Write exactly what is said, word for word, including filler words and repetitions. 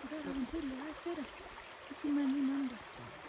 Där har vi en till, här ser du. Det simmar en innan det.